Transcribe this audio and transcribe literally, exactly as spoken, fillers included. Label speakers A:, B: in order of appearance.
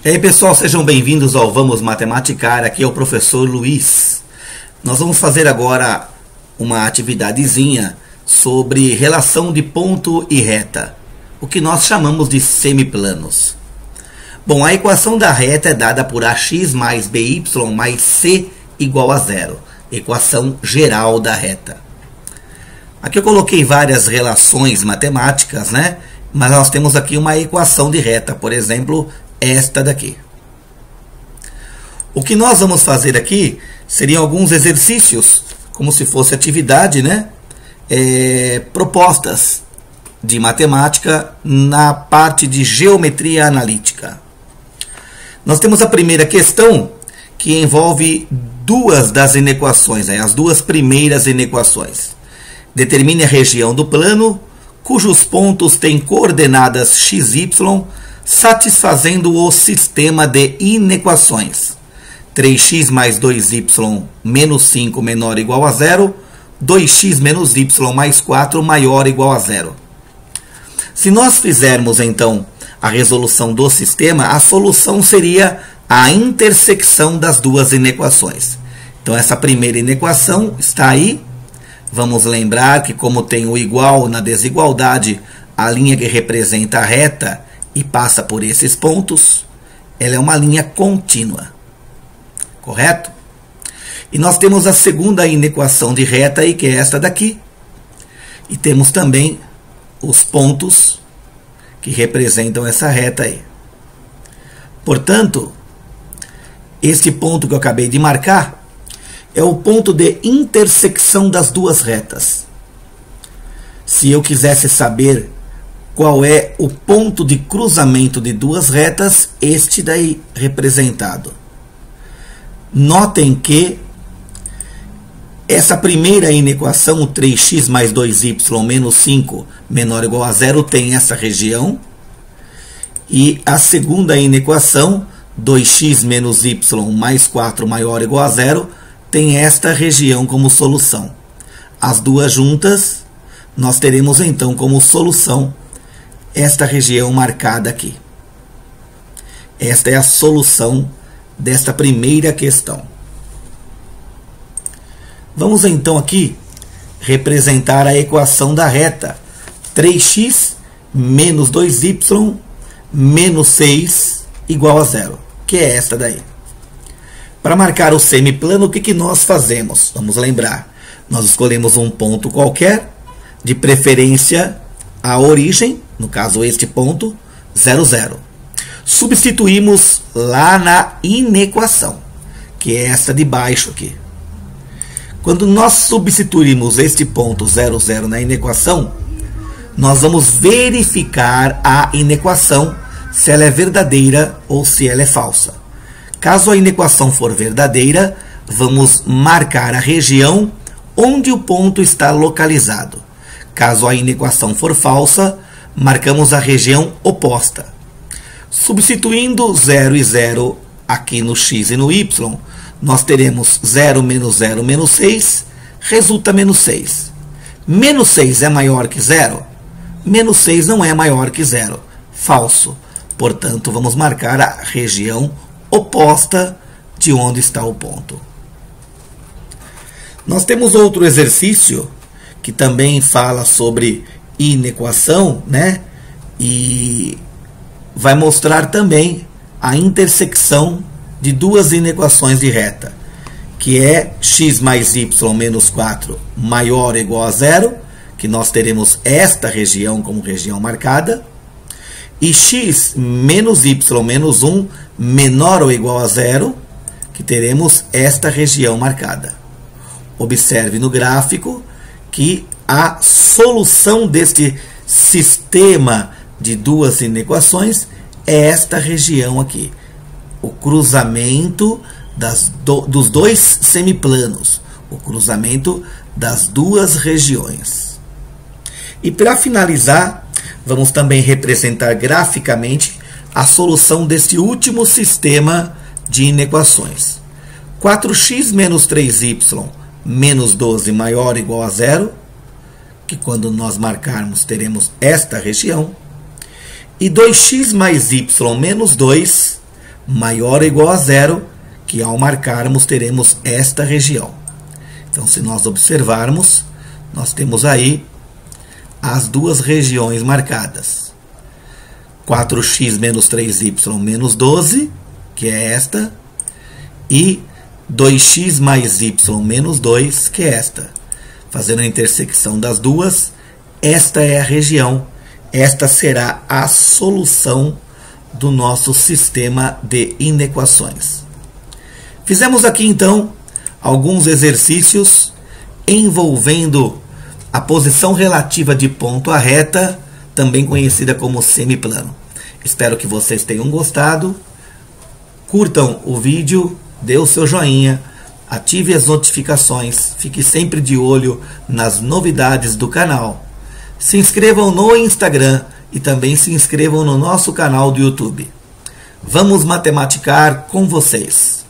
A: E aí, pessoal, sejam bem-vindos ao Vamos Matematicar. Aqui é o professor Luiz. Nós vamos fazer agora uma atividadezinha sobre relação de ponto e reta, o que nós chamamos de semiplanos. Bom, a equação da reta é dada por ax mais by mais c igual a zero. Equação geral da reta. Aqui eu coloquei várias relações matemáticas, né? Mas nós temos aqui uma equação de reta, por exemplo, esta daqui. O que nós vamos fazer aqui seriam alguns exercícios, como se fosse atividade, né? É, propostas de matemática na parte de geometria analítica. Nós temos a primeira questão, que envolve duas das inequações, né? As duas primeiras inequações. Determine a região do plano, cujos pontos têm coordenadas x y, satisfazendo o sistema de inequações. três x mais dois y menos cinco menor ou igual a zero, dois x menos y mais quatro maior ou igual a zero. Se nós fizermos, então, a resolução do sistema, a solução seria a intersecção das duas inequações. Então, essa primeira inequação está aí. Vamos lembrar que, como tem o igual na desigualdade, a linha que representa a reta e passa por esses pontos, ela é uma linha contínua. Correto? E nós temos a segunda inequação de reta aí, que é esta daqui. E temos também os pontos que representam essa reta aí. Portanto, esse ponto que eu acabei de marcar é o ponto de intersecção das duas retas. Se eu quisesse saber qual é o ponto de cruzamento de duas retas, este daí representado. Notem que essa primeira inequação, o três x mais dois y menos cinco menor ou igual a zero, tem essa região. E a segunda inequação, dois x menos y mais quatro maior ou igual a zero, tem esta região como solução. As duas juntas, nós teremos então como solução esta região marcada aqui. Esta é a solução desta primeira questão. Vamos então aqui representar a equação da reta três x menos dois y menos seis igual a zero, que é esta daí. Para marcar o semiplano, o que, que nós fazemos? Vamos lembrar, nós escolhemos um ponto qualquer, de preferência a origem, no caso este ponto, zero, zero. Substituímos lá na inequação, que é essa de baixo aqui. Quando nós substituímos este ponto zero, zero na inequação, nós vamos verificar a inequação, se ela é verdadeira ou se ela é falsa. Caso a inequação for verdadeira, vamos marcar a região onde o ponto está localizado. Caso a inequação for falsa, marcamos a região oposta. Substituindo zero e zero aqui no x e no y, nós teremos zero menos zero menos seis, resulta menos seis. Menos seis é maior que zero? Menos seis não é maior que zero. Falso. Portanto, vamos marcar a região oposta de onde está o ponto. Nós temos outro exercício que também fala sobre inequação, né? E vai mostrar também a intersecção de duas inequações de reta, que é x mais y menos quatro maior ou igual a zero, que nós teremos esta região como região marcada, e x menos y menos um menor ou igual a zero, que teremos esta região marcada. Observe no gráfico que a solução deste sistema de duas inequações é esta região aqui. O cruzamento das do, dos dois semiplanos. O cruzamento das duas regiões. E para finalizar, vamos também representar graficamente a solução deste último sistema de inequações. quatro x menos três y menos doze maior ou igual a zero, que quando nós marcarmos teremos esta região. E dois x mais y menos dois maior ou igual a zero, que ao marcarmos teremos esta região. Então, se nós observarmos, nós temos aí as duas regiões marcadas. quatro x menos três y menos doze, que é esta, e dois x mais y menos dois, que é esta. Fazendo a intersecção das duas, esta é a região, esta será a solução do nosso sistema de inequações. Fizemos aqui então alguns exercícios envolvendo a posição relativa de ponto à reta, também conhecida como semiplano. Espero que vocês tenham gostado. Curtam o vídeo, dê o seu joinha, ative as notificações, fique sempre de olho nas novidades do canal. Se inscrevam no Instagram e também se inscrevam no nosso canal do YouTube. Vamos matematicar com vocês!